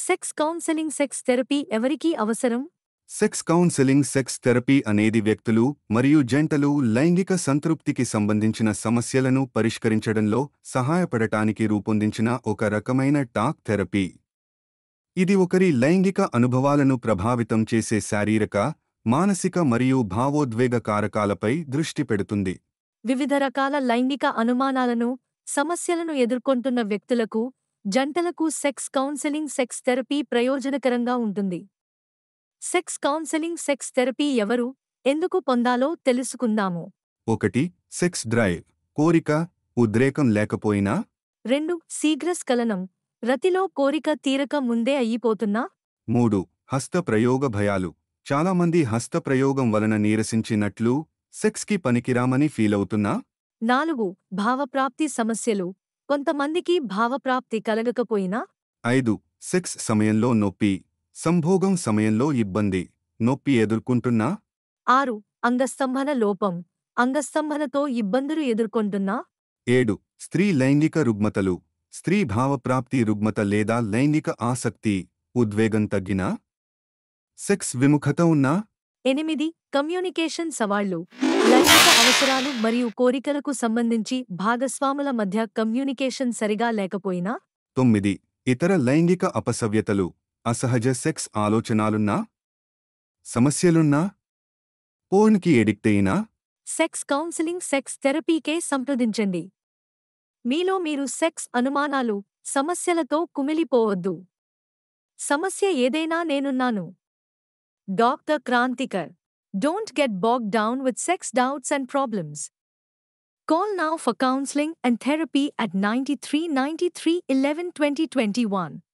Sex counselling sex therapy ఎవరికీ అవసరం? Sex counselling sex therapy అనేది వ్యక్తులు మరియు జంటలు లైంగిక సంతృప్తికి సంబంధించిన సమస్యలను పరిష్కరించడంలో సహాయపడటానికి రూపొందించిన ఒక రకమైన టాక్ థెరపీ. ఇది ఒకరి లైంగిక అనుభవాలను ప్రభావితం చేసే శారీరక, మానసిక మరియు భావోద్వేగ కారకాలపై దృష్టి పెడుతుంది. వివిధ రకాల లైంగిక అనుమానాలను, సమస్యలను ఎదుర్కొంటున్న వ్యక్తులకు, జంటలకు సెక్స్ కౌన్సెలింగ్ సెక్స్ థెరపీ ప్రయోజనకరంగా ఉంటుంది. సెక్స్ కౌన్సెలింగ్ సెక్స్ థెరపీ ఎవరు, ఎందుకు పొందాలో తెలుసుకుందాము. 1. సెక్స్ డ్రైవ్, కోరిక, ఉద్రేకం లేకపోయినా. 2. శీఘ్రస్ఖలనం, రతిలో కోరిక తీరక ముందే అయ్యిపోతున్నా. 3. హస్తప్రయోగ భయాలు, చాలామంది హస్తప్రయోగం వలన నీరసించినట్లు, సెక్స్కి పనికిరామని ఫీలవుతున్నా. 4. భావప్రాప్తి సమస్యలు, కొంతమందికి భావప్రాప్తి కలగకపోయినా. 5. సెక్స్ సమయంలో నొప్పి, సంభోగం సమయంలో ఇబ్బంది, నొప్పి ఎదుర్కొంటున్నా. 6. అంగస్తంభన లోపం, అంగస్తంభనతో ఇబ్బందులు ఎదుర్కొంటున్నా. 7. స్త్రీ లైంగిక రుగ్మతలు, స్త్రీ భావప్రాప్తి రుగ్మత లేదా లైంగిక ఆసక్తి, ఉద్వేగం తగ్గినా. సెక్స్ విముఖత ఉన్నా. 8. కమ్యూనికేషన్ సవాళ్లు, లైంగిక అవసరాలు మరియు కోరికలకు సంబంధించి భాగస్వాముల మధ్య కమ్యూనికేషన్ సరిగా లేకపోయినా. 9. ఇతర లైంగిక అపసవ్యతలు, అసహజ సెక్స్ ఆలోచనాలున్నా. సమస్యలున్నా. పోర్న్కి ఎడిక్ట్ అయినా. సెక్స్ కౌన్సిలింగ్ సెక్స్ థెరపీకే సంప్రదించండి. మీలో మీరు సెక్స్ అనుమానాలు, సమస్యలతో కుమిలిపోవద్దు. సమస్య ఏదైనా నేనున్నాను. Doctor Kranthikar. Don't get bogged down with sex doubts and problems. Call now for counseling and therapy at 93 93 11 2021.